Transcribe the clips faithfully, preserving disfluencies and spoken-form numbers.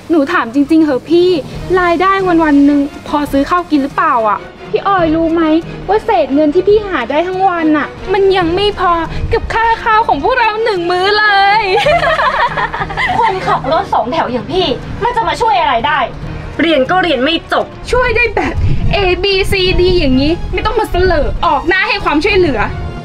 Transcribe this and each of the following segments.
หนูถามจริงๆเหอะพี่รายได้วันวันหนึ่งพอซื้อข้าวกินหรือเปล่าอ่ะพี่ออยรู้ไหมว่าเศษเงินที่พี่หาได้ทั้งวันอ่ะมันยังไม่พอกับค่าข้าวของพวกเราหนึ่งมื้อเลยคนขับรถสองแถวอย่างพี่มันจะมาช่วยอะไรได้เรียนก็เรียนไม่จบช่วยได้แบบ A B C D อย่างนี้ไม่ต้องมาเสลอออกหน้าให้ความช่วยเหลือ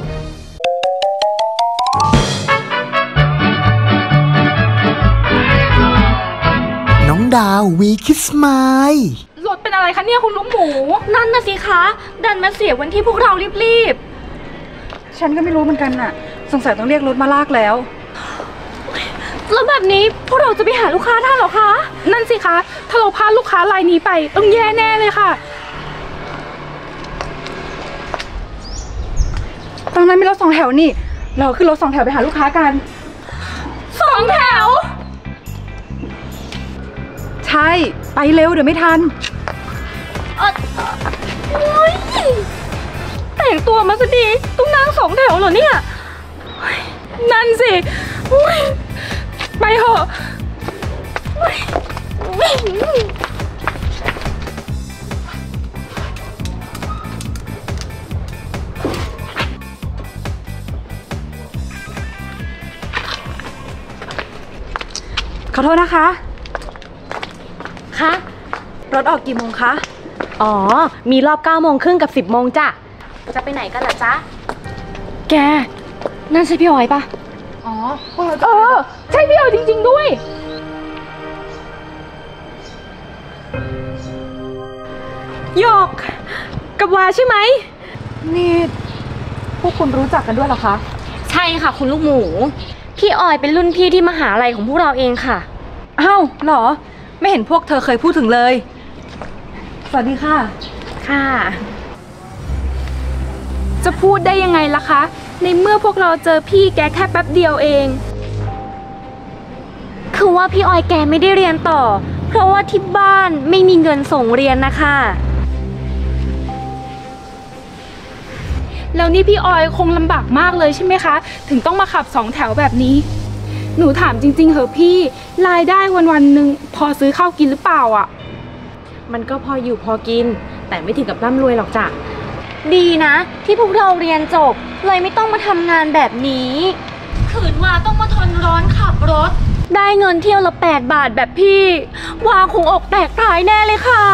น้องดาววีคิสไมล์รถเป็นอะไรคะเนี่ยคุณลุงหมูนั่นน่ะสิคะดันมาเสียวันที่พวกเรารีบๆฉันก็ไม่รู้เหมือนกันน่ะสงสัยต้องเรียกรถมาลากแล้วแล้วแบบนี้พวกเราจะไปหาลูกค้าได้หรอคะนั่นสิคะถ้าเราพลาดลูกค้ารายนี้ไปต้องแย่แน่เลยค่ะตรงนั้นมีรถสองแถวนี่เราขึ้นรถสองแถวไปหาลูกค้ากันสองแถวใช่ไปเร็วเดี๋ยวไม่ทันเออแต่งตัวมาซะดีต้องนั่งสองแถวเหรอเนี่ยนั่นสิไปเถอะขอโทษนะคะคะรถออกกี่โมงคะอ๋อมีรอบเก้าโมงครึ่งกับสิบโมงจ้ะจะไปไหนกันล่ะจ๊ะแกนั่นใช่พี่ออยปะอ๋อพวกเราเออใช่พี่ออยจริงๆด้วยโยกกับวาใช่ไหมนี่พวกคุณรู้จักกันด้วยเหรอคะใช่ค่ะคุณลูกหมูพี่ออยเป็นรุ่นพี่ที่มหาลัยของพวกเราเองค่ะอ้าวเหรอไม่เห็นพวกเธอเคยพูดถึงเลยสวัสดีค่ะค่ะจะพูดได้ยังไงล่ะคะในเมื่อพวกเราเจอพี่แกแค่แป๊บเดียวเองคือว่าพี่ออยแกไม่ได้เรียนต่อเพราะว่าที่บ้านไม่มีเงินส่งเรียนนะคะแล้วนี่พี่ออยคงลำบากมากเลยใช่ไหมคะถึงต้องมาขับสองแถวแบบนี้หนูถามจริงๆเหอะพี่รายได้วันวันหนึ่งพอซื้อข้าวกินหรือเปล่าอ่ะมันก็พออยู่พอกินแต่ไม่ถึงกับร่ำรวยหรอกจ้ะดีนะที่พวกเราเรียนจบเลยไม่ต้องมาทำงานแบบนี้ขืนว่าต้องมาทนร้อนขับรถได้เงินเที่ยวละแปดบาทแบบพี่วาคงอกแตกตายแน่เลยค่ะ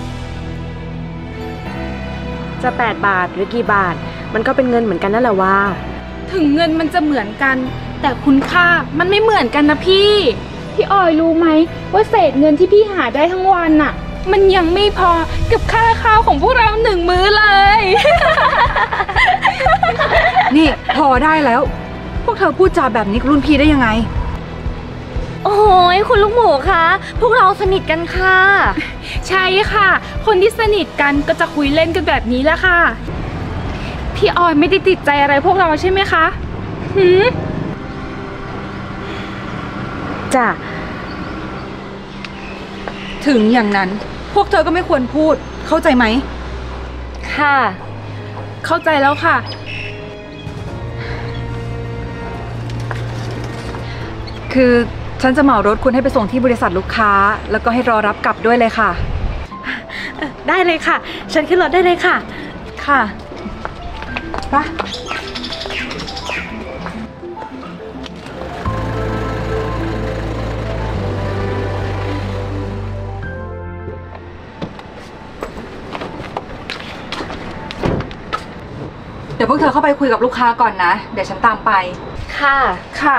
จะแปดบาทหรือกี่บาทมันก็เป็นเงินเหมือนกันนั่นแหละว่าถึงเงินมันจะเหมือนกันแต่คุณค่ามันไม่เหมือนกันนะพี่พี่ออยรู้ไหมว่าเศษเงินที่พี่หาได้ทั้งวันน่ะมันยังไม่พอกับค่าข้าวของพวกเราหนึ่งมื้อเลยนี่พอได้แล้วพวกเธอพูดจาแบบนี้กับรุ่นพี่ได้ยังไงโอ้ยคุณลูกหมูคะพวกเราสนิทกันค่ะใช่ค่ะคนที่สนิทกันก็จะคุยเล่นกันแบบนี้แหละค่ะพี่ออยไม่ได้ติดใจอะไรพวกเราใช่ไหมคะหืมจ้ะถึงอย่างนั้นพวกเธอก็ไม่ควรพูดเข้าใจไหมค่ะเข้าใจแล้วค่ะคือฉันจะเหมารถคุณให้ไปส่งที่บริษัทลูกค้าแล้วก็ให้รอรับกลับด้วยเลยค่ะได้เลยค่ะฉันขึ้นรถได้เลยค่ะค่ะไปเดี๋ยวพวกเธอเข้าไปคุยกับลูกค้าก่อนนะเดี๋ยวฉันตามไปค่ะค่ะ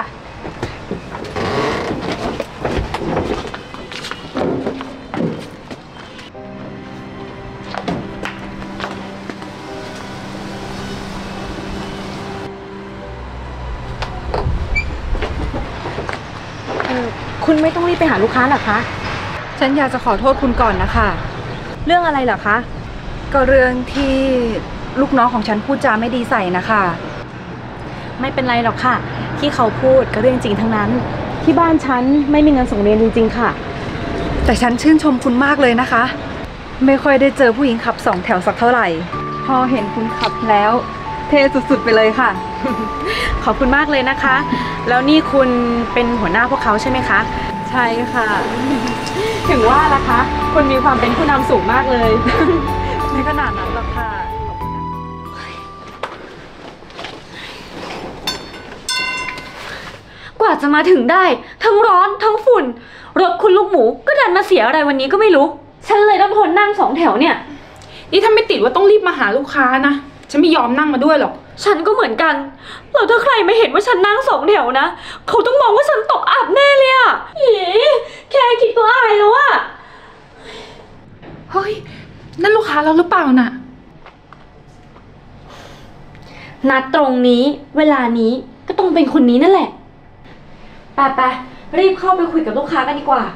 คุณไม่ต้องรีบไปหาลูกค้าหรอคะฉันอยากจะขอโทษคุณก่อนนะคะเรื่องอะไรเหรอคะก็เรื่องที่ลูกน้องของฉันพูดจาไม่ดีใส่นะคะไม่เป็นไรหรอกค่ะที่เขาพูดก็เรื่องจริงทั้งนั้นที่บ้านฉันไม่มีเงินส่งเรียนจริงๆค่ะแต่ฉันชื่นชมคุณมากเลยนะคะไม่ค่อยได้เจอผู้หญิงขับสองแถวสักเท่าไหร่พอเห็นคุณขับแล้วเท่สุดๆไปเลยค่ะขอบคุณมากเลยนะคะแล้วนี่คุณเป็นหัวหน้าพวกเขาใช่ไหมคะใช่ค่ะถึงว่าล่ะคะคุณมีความเป็นผู้นำสูงมากเลยไม่ขนาดนั้นหรอกค่ะกว่าจะมาถึงได้ทั้งร้อนทั้งฝุ่นรถคุณลูกหมูก็ดันมาเสียอะไรวันนี้ก็ไม่รู้ฉันเลยต้องทนนั่งสองแถวเนี่ยนี่ถ้าไม่ติดว่าต้องรีบมาหาลูกค้านะฉันไม่ยอมนั่งมาด้วยหรอกฉันก็เหมือนกันแล้วถ้าใครไม่เห็นว่าฉันนั่งสองแถวนะเขาต้องมองว่าฉันตกอับแน่เลยอะอีแค่คิดก็อายแล้วอะเฮ้ยนั่นลูกค้าเราหรือเปล่าน่ะนัดตรงนี้เวลานี้ก็ต้องเป็นคนนี้นั่นแหละไปไปรีบเข้าไปคุยกับลูกค้ากันดีกว่า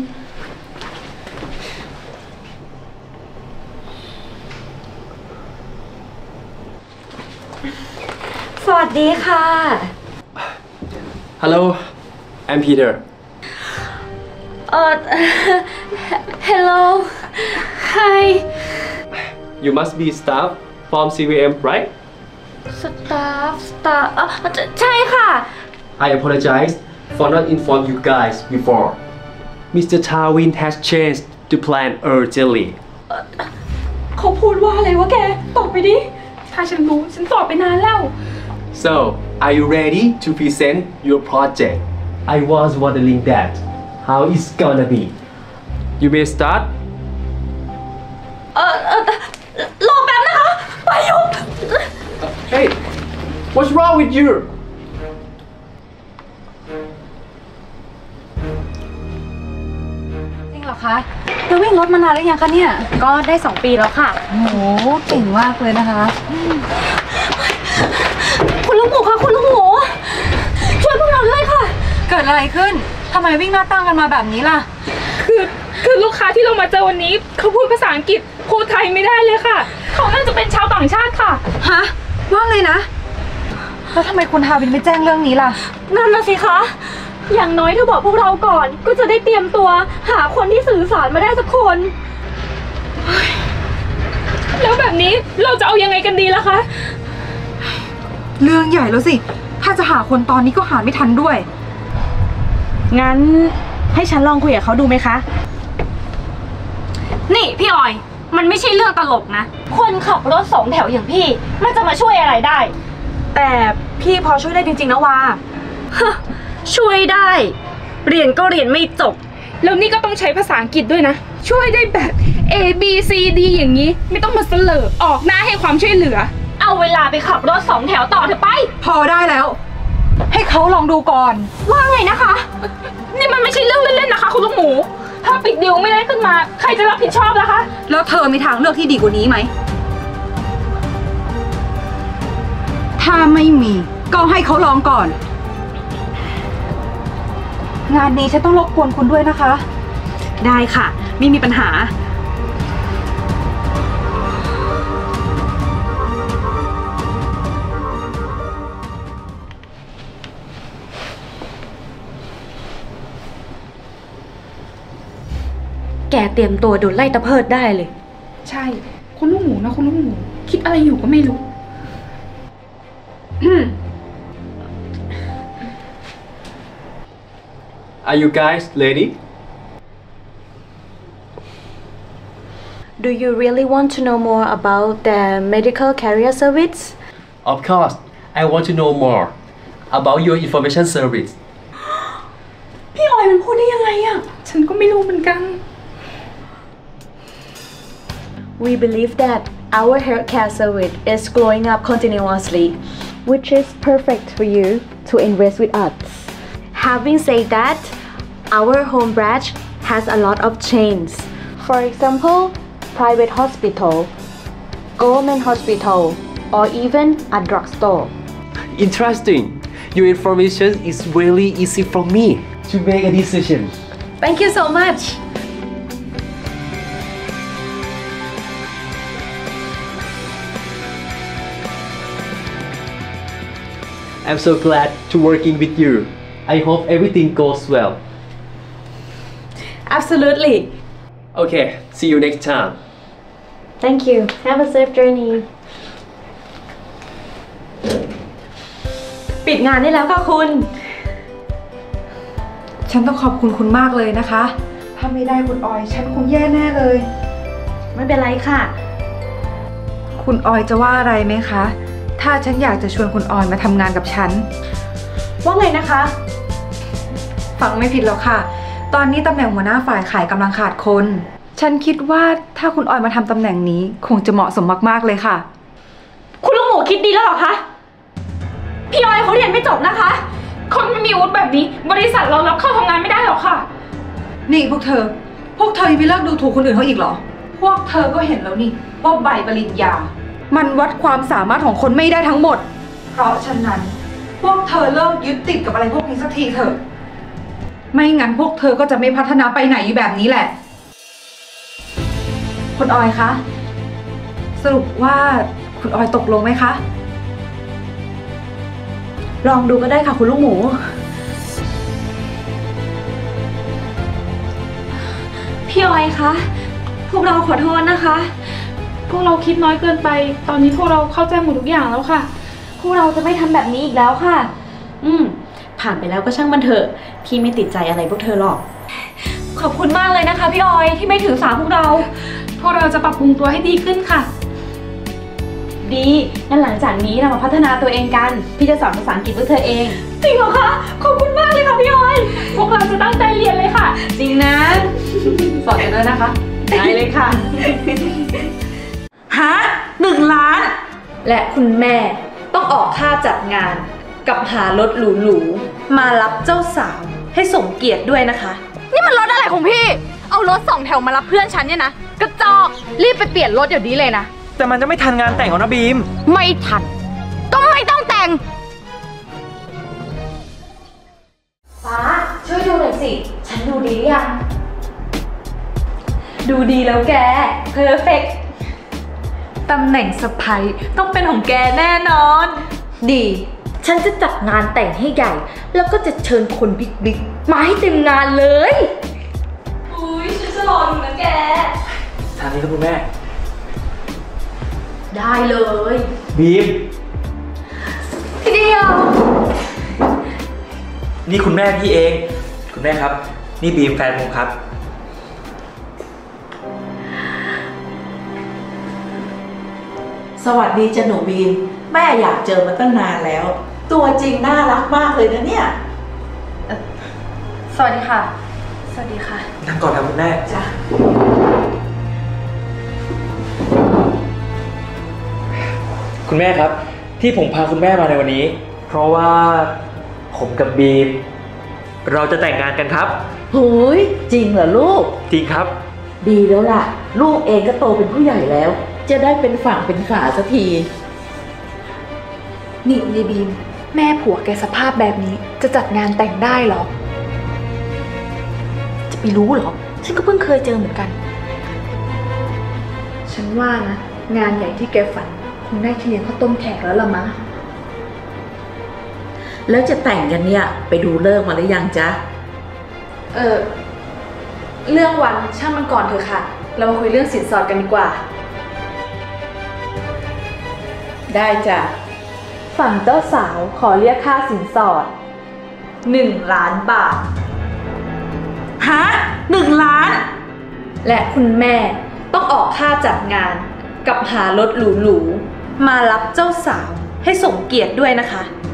สวัสดีค่ะ Hello, I'm Peter. เอ่อ Hello Hi You must be staff from ซี วี เอ็ม right? Staff Staff เอ่อใช่ค่ะ I apologize for not inform you guys before. Mister Tawin has changed the plan urgently. เขาพูดว่าอะไรวะแกตอบไปดิถ้าฉันรู้ฉันตอบไปนานแล้ว So, are you ready to present your project? I was wondering that. How it's gonna be? You may start. เออเออรอแป๊บนะคะไปยุ Hey, what's wrong with you? จริงเหรอคะจะวิ่งรถมานานหรือยังคะเนี่ยก็ได้สองปีแล้วค่ะโอ้โหเก่งมากเลยนะคะคุณลูกหมูคะคุณลูกหมูช่วยพวกเราด้วยค่ะเกิดอะไรขึ้นทำไมวิ่งหน้าตั้งกันมาแบบนี้ล่ะคือคือลูกค้าที่เรามาเจอวันนี้เขาพูดภาษาอังกฤษพูดไทยไม่ได้เลยค่ะ เขาน่าจะเป็นชาวต่างชาติค่ะฮะ ว่าไงนะ แล้วทำไมคุณทาวินไม่แจ้งเรื่องนี้ล่ะนั่นน่ะสิคะอย่างน้อยถ้าบอกพวกเราก่อนก็จะได้เตรียมตัวหาคนที่สื่อสารมาได้สักคนแล้วแบบนี้เราจะเอายังไงกันดีล่ะคะเรื่องใหญ่แล้วสิ ถ้าจะหาคนตอนนี้ก็หาไม่ทันด้วยงั้นให้ฉันลองคุยกับเขาดูไหมคะ นี่พี่ออย มันไม่ใช่เรื่องตลกนะ คนขับรถสองแถวอย่างพี่ มันจะมาช่วยอะไรได้ แต่พี่พอช่วยได้จริงๆนะวาช่วยได้ เรียนก็เรียนไม่จบแล้วนี่ก็ต้องใช้ภาษาอังกฤษด้วยนะ ช่วยได้แบบ A B C D อย่างนี้ ไม่ต้องมาเสลอออกหน้าให้ความช่วยเหลือเอาเวลาไปขับรถสองแถวต่อเถอะไปพอได้แล้ว ให้เขาลองดูก่อนว่าไงนะคะนี่มันไม่ใช่เรื่องเล่นๆนะคะคุณลูกหมู ถ้าปิดดิวไม่ได้ขึ้นมา ใครจะรับผิดชอบล่ะคะแล้วเธอมีทางเลือกที่ดีกว่านี้ไหม ถ้าไม่มีก็ให้เขาลองก่อน งานนี้ฉันต้องรบกวนคุณด้วยนะคะได้ค่ะ ไม่มีปัญหา แกเตรียมตัวโดนไล่ตะเพิดได้เลยใช่ คุณลูกหมูนะคุณลูกหมู คิดอะไรอยู่ก็ไม่รู้ Are you guys ready? Do you really want to know more about the medical carrier service? Of course, I want to know more about your information service. พี่ออยมันพูดได้ยังไงอะฉันก็ไม่รู้เหมือนกัน We believe that our healthcare service is growing up continuously, which is perfect for you to invest with us. Having said that, our home branch has a lot of chains. For example, private hospital, government hospital, or even a drugstore. Interesting. Your information is really easy for me to make a decision. Thank you so much. I'm so glad to working with you. I hope everything goes well. Absolutely. Okay, see you next time. Thank you. Have a safe journey. ปิดงานได้แล้วค่ะคุณฉันต้องขอบคุณคุณมากเลยนะคะ พถ้าไม่ได้คุณออยฉันคงแย่แน่เลยไม่เป็นไรค่ะคุณออยจะว่าอะไรไหมคะ ถ้าฉันอยากจะชวนคุณออยมาทำงานกับฉันว่าไงนะคะฟังไม่ผิดแล้วค่ะ ตอนนี้ตำแหน่งหัวหน้าฝ่ายขายกำลังขาดคน ฉันคิดว่าถ้าคุณออยมาทำตำแหน่งนี้คงจะเหมาะสมมากๆเลยค่ะคุณลูกหมูคิดดีแล้วเหรอคะ พี่ออยเขาเรียนไม่จบนะคะคนไม่มีวุฒิแบบนี้ บริษัทเรารับเข้าทำงานไม่ได้หรอกค่ะนี่พวกเธอ พวกเธอยังไม่เลิกดูถูกคนอื่นเขาอีกเหรอ พวกเธอก็เห็นแล้วนี่ว่าใบปริญญา มันวัดความสามารถของคนไม่ได้ทั้งหมด เพราะฉะนั้นพวกเธอเลิกยึดติดกับอะไรพวกนี้สักทีเถอะ ไม่งั้นพวกเธอก็จะไม่พัฒนาไปไหนอยู่แบบนี้แหละ คุณออยคะ สรุปว่าคุณออยตกลงไหมคะลองดูก็ได้ค่ะคุณลูกหมู พี่ออยคะ พวกเราขอโทษนะคะพวกเราคิดน้อยเกินไป ตอนนี้พวกเราเข้าใจหมดทุกอย่างแล้วค่ะพวกเราจะไม่ทำแบบนี้อีกแล้วค่ะ อืม ผ่านไปแล้วก็ช่างมันเถอะ พี่ไม่ติดใจอะไรพวกเธอหรอก ขอบคุณมากเลยนะคะพี่ออยที่ไม่ถือสาพวกเราพวกเราจะปรับปรุงตัวให้ดีขึ้นค่ะดีงั้นหลังจากนี้เรามาพัฒนาตัวเองกัน พี่จะสอนภาษาอังกฤษพวกเธอเอง จริงเหรอคะ ขอบคุณมากเลยค่ะพี่ออยพวกเราจะตั้งใจเรียนเลยค่ะจริงนะสอนกันด้วยนะคะได้เลยค่ะ ฮะหนึ่งล้าน และคุณแม่ต้องออกค่าจัดงานกับหารถหรูๆมารับเจ้าสาวให้สมเกียรติด้วยนะคะนี่มันรถอะไรของพี่ เอารถสองแถวมารับเพื่อนฉันเนี่ยนะ กระจอก รีบไปเปลี่ยนรถเดี๋ยวนี้เลยนะแต่มันจะไม่ทันงานแต่งของนะบีมไม่ทัน ก็ไม่ต้องแต่งฟ้าช่วยดูหน่อยสิ ฉันดูดีหรือยัง ดูดีแล้วแก เพอร์เฟกต์ตำแหน่งสะใภ้ต้องเป็นของแกแน่นอน ดี ฉันจะจัดงานแต่งให้ใหญ่ แล้วก็จะเชิญคนบิ๊กๆมาให้เต็มงานเลย อุ้ยฉันจะรอดูนะแกทางนี้ครับคุณแม่ได้เลยบีมพี่เดียวนี่คุณแม่พี่เอง คุณแม่ครับ นี่บีมแฟนผมครับสวัสดีจ้ะหนูบีมแม่อยากเจอมาตั้งนานแล้ว ตัวจริงน่ารักมากเลยนะเนี่ยสวัสดีค่ะ สวัสดีค่ะนั่งก่อนครับคุณแม่จ้ะคุณแม่ครับ ที่ผมพาคุณแม่มาในวันนี้ เพราะว่าผมกับบีม เราจะแต่งงานกันครับหูยจริงเหรอลูกจริงครับดีแล้วล่ะ ลูกเองก็โตเป็นผู้ใหญ่แล้ว จะได้เป็นฝั่งเป็นฝาสักทีนี่ยายบีม แม่ผัวแกสภาพแบบนี้ จะจัดงานแต่งได้หรอ จะไปรู้เหรอ ฉันก็เพิ่งเคยเจอเหมือนกัน ฉันว่านะ งานใหญ่ที่แกฝันคงได้เลี้ยงข้าวต้มแขกแล้วละมั้งแล้วจะแต่งกันเนี่ยไปดูเลิกษ์มาหรือยังจ๊ะเออเรื่องวันช่างมันก่อนเถอะค่ะ เรามาคุยเรื่องสินสอดกันดีกว่าได้จ้ะฝั่งเจ้าสาวขอเรียกค่าสินสอดหนึ่งล้านบาท ฮะหนึ่งล้าน และคุณแม่ต้องออกค่าจัดงานกับหารถหรูๆมารับเจ้าสาวให้สมเกียรติด้วยนะคะ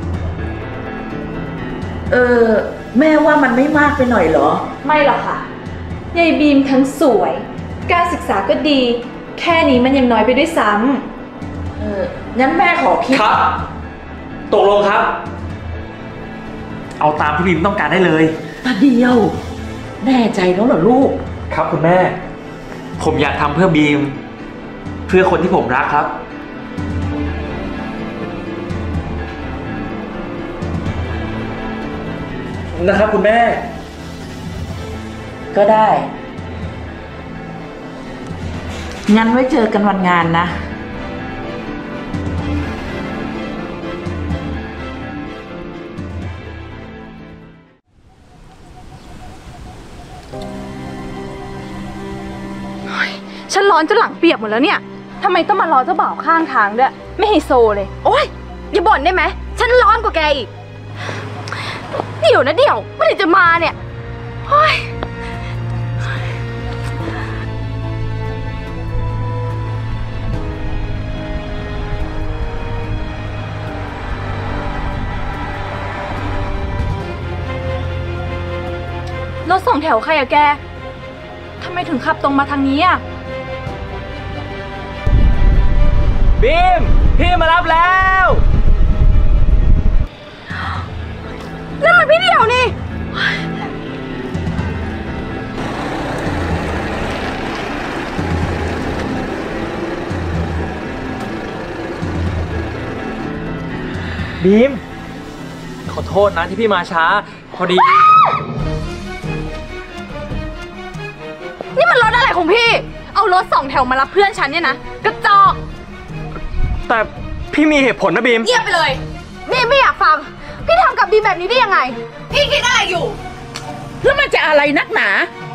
เออแม่ว่ามันไม่มากไปหน่อยเหรอไม่หรอกค่ะยายบีมทั้งสวย การศึกษาก็ดี แค่นี้มันยังน้อยไปด้วยซ้ำเอองั้นแม่ขอคิดครับ ตกลงครับ เอาตามที่บีมต้องการได้เลยตาเดียว แน่ใจแล้วเหรอลูกครับคุณแม่ ผมอยากทำเพื่อบีม เพื่อคนที่ผมรักครับ นะครับคุณแม่ก็ได้ งั้นไว้เจอกันวันงานนะฉันร้อนจนหลังเปียกหมดแล้วเนี่ยทำไมต้องมารอเจ้าบ่าวข้างทางด้วย ไม่ให้โซเลย โอ๊ย อย่าบ่นได้ไหม ฉันร้อนกว่าแกอีก เดี๋ยวนะเดี๋ยวเมื่อไหร่จะมาเนี่ยโอ๊ยถสองแถวใครอะแกทำไมถึงขับตรงมาทางนี้อะบีมพี่มารับแล้วนั่นมันพี่เดี่ยวนี่บีมขอโทษนะที่พี่มาช้าพอดีนี่มันรถอะไรของพี่เอารถสองแถวมารับเพื่อนฉันเนี่ยนะกระจอกแต่พี่มีเหตุผลนะบีมเงียบไปเลยบีมไม่อยากฟังพี่ทำกับบีมแบบนี้ได้ยังไงพี่คิดอะไรอยู่แล้วมันจะอะไรนักหนา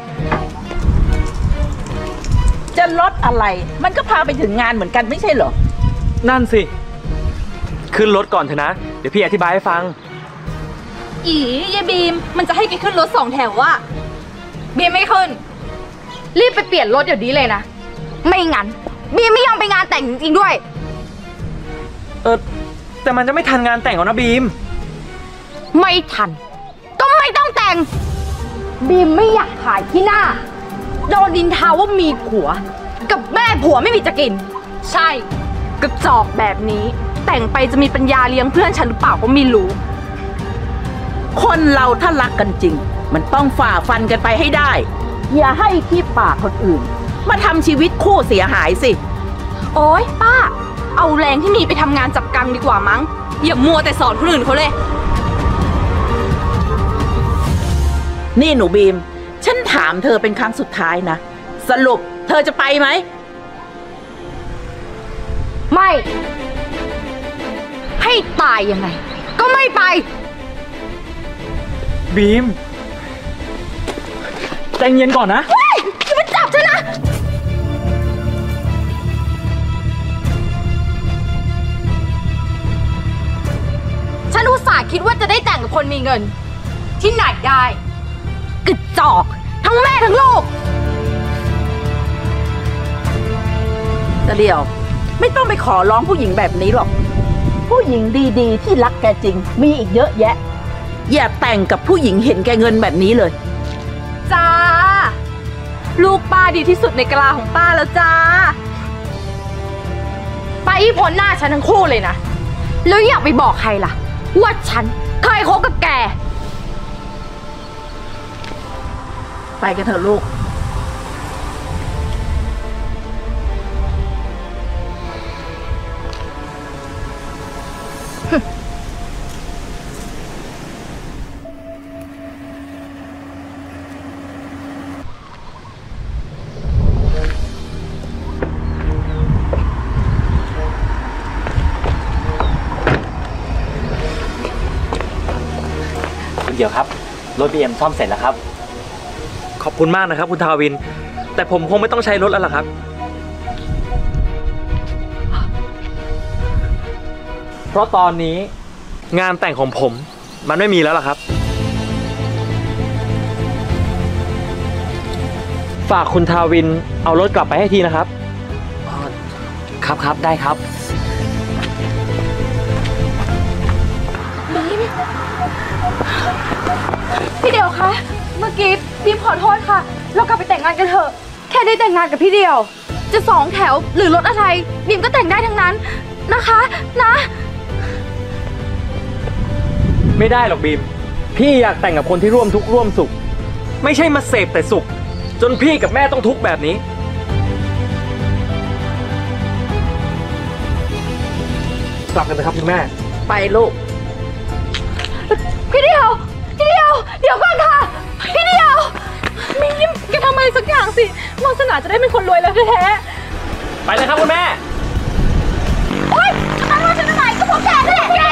จะลดอะไรมันก็พาไปถึงงานเหมือนกันไม่ใช่เหรอนั่นสิขึ้นรถก่อนเถอะนะเดี๋ยวพี่อธิบายให้ฟังอียายบีมมันจะให้แกขึ้นรถสองแถวอะบีมไม่ขึ้นรีบไปเปลี่ยนรถเดี๋ยวนี้เลยนะไม่งั้นบีมไม่ยอมไปงานแต่งจริงๆด้วยเออแต่มันจะไม่ทันงานแต่งของนะบีมไม่ทันก็ไม่ต้องแต่งบีมไม่อยากขายที่หน้าโดนดินทาว่ามีผัวกับแม่ผัวไม่มีจะกินใช่กระจอกแบบนี้แต่งไปจะมีปัญญาเลี้ยงเพื่อนฉันหรือเปล่าก็ไม่รู้คนเราถ้ารักกันจริงมันต้องฝ่าฟันกันไปให้ได้อย่าให้ขี้ปากคนอื่นมาทำชีวิตคู่เสียหายสิโอ๊ยป้าเอาแรงที่มีไปทำงานจับกังดีกว่ามั้งอย่ามัวแต่สอนคนอื่นเขาเลยนี่หนูบีมฉันถามเธอเป็นครั้งสุดท้ายนะสรุปเธอจะไปไหมไม่ให้ตายยังไงก็ไม่ไปบีมใจเย็นก่อนนะเฮ้ยอย่ามาจับฉันนะฉันอุตส่าห์คิดว่าจะได้แต่งกับคนมีเงินที่ไหนได้กระจอกทั้งแม่ทั้งลูกแต่เดียวไม่ต้องไปขอร้องผู้หญิงแบบนี้หรอกผู้หญิงดีๆที่รักแกจริงมีอีกเยอะแยะอย่าแต่งกับผู้หญิงเห็นแกเงินแบบนี้เลยจ้าลูกป้าดีที่สุดในกะลาของป้าแล้วจ้าไปอีพ้นหน้าฉันทั้งคู่เลยนะแล้วอยากไปบอกใครล่ะว่าฉันเคยคบกับแกไปกันเถอะลูกเดี๋ยวครับรถบีเอ็มซ่อมเสร็จแล้วครับขอบคุณมากนะครับคุณทาวินแต่ผมคงไม่ต้องใช้รถแล้วล่ะครับเพราะตอนนี้งานแต่งของผมมันไม่มีแล้วล่ะครับฝากคุณทาวินเอารถกลับไปให้ทีนะครับครับครับได้ครับพี่เดียวคะเมื่อกี้บีมขอโทษค่ะเรากลับไปแต่งงานกันเถอะแค่ได้แต่งงานกับพี่เดียวจะสองแถวหรือรถอะไรบีมก็แต่งได้ทั้งนั้นนะคะนะไม่ได้หรอกบีมพี่อยากแต่งกับคนที่ร่วมทุกข์ร่วมสุขไม่ใช่มาเสพแต่สุขจนพี่กับแม่ต้องทุกข์แบบนี้กลับกันนะครับคุณแม่ไปลูกพี่เดียวพี่เดียวเดี๋ยวก่อนค่ะพี่เดียวมีมแกทำอะไรสักอย่างสิวาสนาจะได้เป็นคนรวยแล้วแท้ไปเลยครับคุณแม่โอ๊ยจะมาว่าฉันทำไมก็เพราะแกนั่นแหละแก